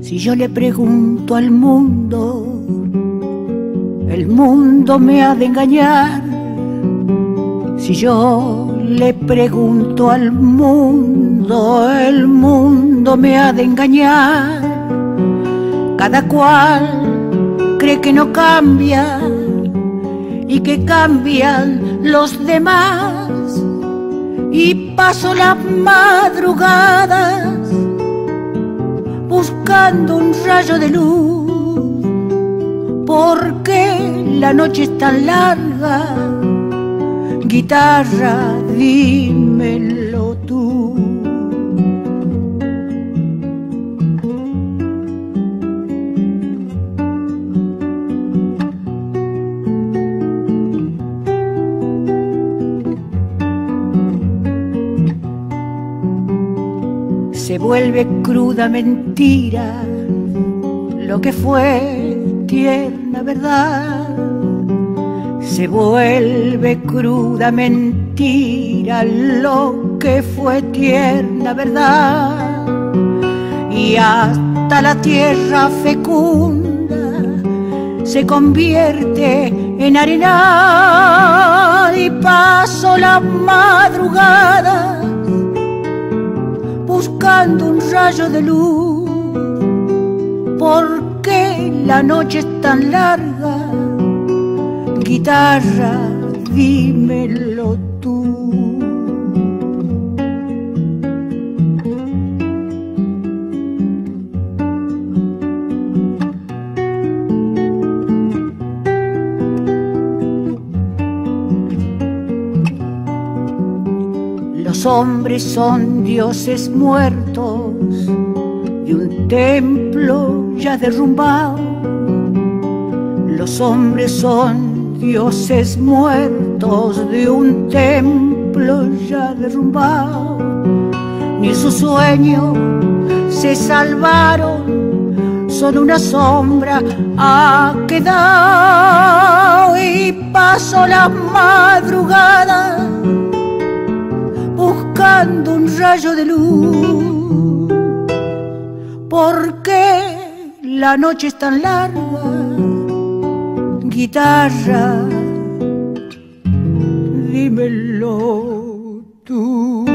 Si yo le pregunto al mundo, el mundo me ha de engañar. Si yo le pregunto al mundo, el mundo me ha de engañar. Cada cual cree que no cambia y que cambian los demás. Y paso las madrugadas buscando un rayo de luz, porque la noche es tan larga. Guitarra, dímelo tú. Se vuelve cruda mentira lo que fue tierna verdad. Se vuelve cruda mentira lo que fue tierna verdad. Y hasta la tierra fecunda se convierte en arena. Y paso la madrugada buscando un rayo de luz, porque la noche es tan larga. Guitarra, dímelo tú. Los hombres son dioses muertos de un templo ya derrumbado. Los hombres son dioses muertos de un templo ya derrumbado. Ni sus sueños se salvaron, solo una sombra ha quedado. Y paso la madrugada buscando un rayo de luz, porque la noche es tan larga. Guitarra, dímelo tú.